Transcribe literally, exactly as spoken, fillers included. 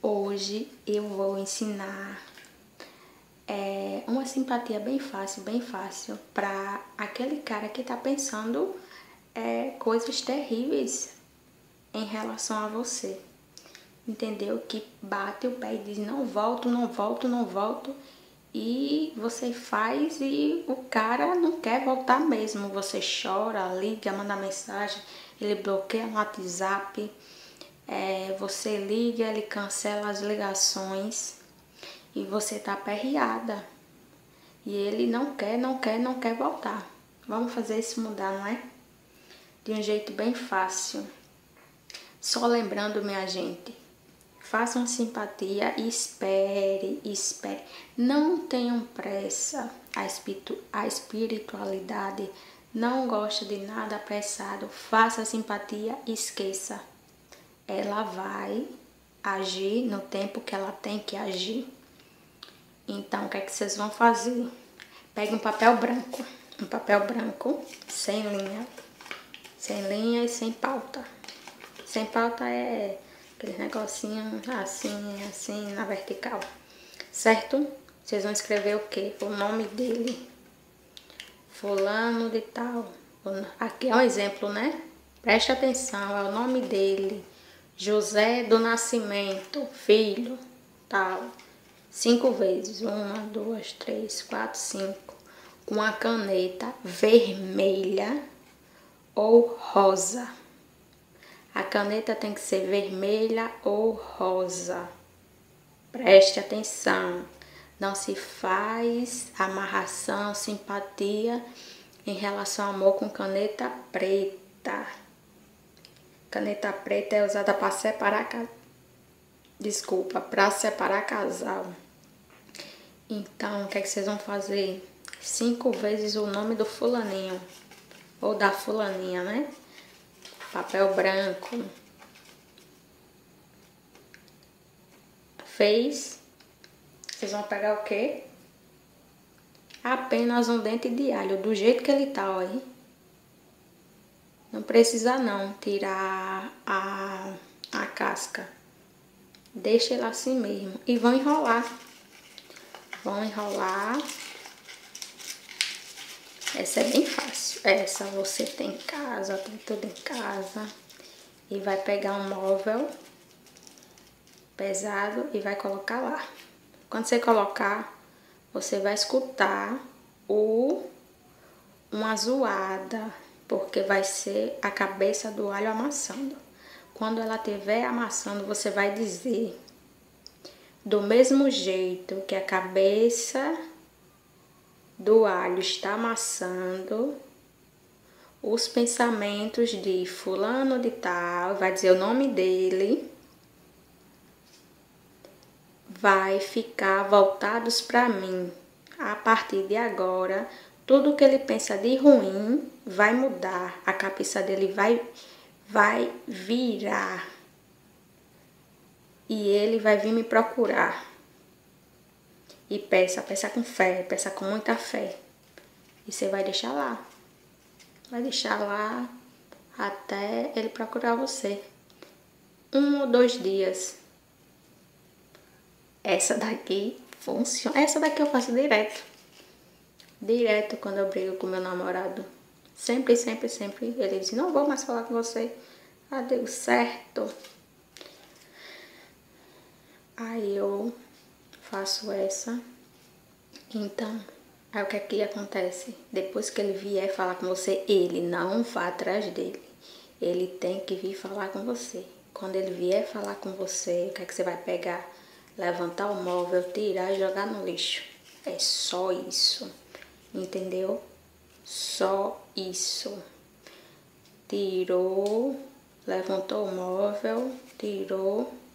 Hoje eu vou ensinar é, uma simpatia bem fácil, bem fácil para aquele cara que tá pensando é, coisas terríveis em relação a você. Entendeu? Que bate o pé e diz não volto, não volto, não volto. E você faz e o cara não quer voltar mesmo. Você chora, liga, manda mensagem, ele bloqueia no WhatsApp. É, você liga, ele cancela as ligações e você tá aperreada. E ele não quer, não quer, não quer voltar. Vamos fazer isso mudar, não é? De um jeito bem fácil. Só lembrando, minha gente, faça uma simpatia e espere, espere. Não tenham pressa. A, espiritu a espiritualidade não gosta de nada apressado. Faça a simpatia e esqueça. Ela vai agir no tempo que ela tem que agir. Então, o que é que vocês vão fazer? Pegue um papel branco. Um papel branco, sem linha. Sem linha e sem pauta. Sem pauta é aquele negocinho assim, assim, na vertical. Certo? Vocês vão escrever o quê? O nome dele. Fulano de tal. Aqui é um exemplo, né? Preste atenção, é o nome dele. José do Nascimento, filho, tal. Cinco vezes. Uma, duas, três, quatro, cinco. Com a caneta vermelha ou rosa. A caneta tem que ser vermelha ou rosa. Preste atenção. Não se faz amarração, simpatia em relação ao amor com caneta preta. Caneta preta é usada para separar Desculpa, para separar casal. Então, o que é que vocês vão fazer? Cinco vezes o nome do fulaninho. Ou da fulaninha, né? Papel branco. Fez. Vocês vão pegar o quê? Apenas um dente de alho, do jeito que ele tá, ó aí. Não precisa não tirar a, a casca. Deixa ele assim mesmo. E vão enrolar. Vão enrolar. Essa é bem fácil. Essa você tem em casa, tem tudo em casa. E vai pegar um móvel pesado e vai colocar lá. Quando você colocar, você vai escutar o, uma zoada, porque vai ser a cabeça do alho amassando. Quando ela estiver amassando, você vai dizer, do mesmo jeito que a cabeça do alho está amassando, os pensamentos de fulano de tal, vai dizer o nome dele, vai ficar voltados para mim. A partir de agora, tudo que ele pensa de ruim vai mudar. A cabeça dele vai, vai virar. E ele vai vir me procurar. E peça, peça com fé, peça com muita fé. E você vai deixar lá. Vai deixar lá até ele procurar você. Um ou dois dias. Essa daqui funciona. Essa daqui eu faço direto. Direto quando eu brigo com meu namorado. Sempre, sempre, sempre. Ele diz, não vou mais falar com você. Ah, deu certo. Aí eu faço essa. Então, aí o que é que acontece? Depois que ele vier falar com você, ele não vá atrás dele. Ele tem que vir falar com você. Quando ele vier falar com você, o que é que você vai pegar? Levantar o móvel, tirar e jogar no lixo. É só isso. Entendeu? Só isso. Tirou, levantou o móvel, tirou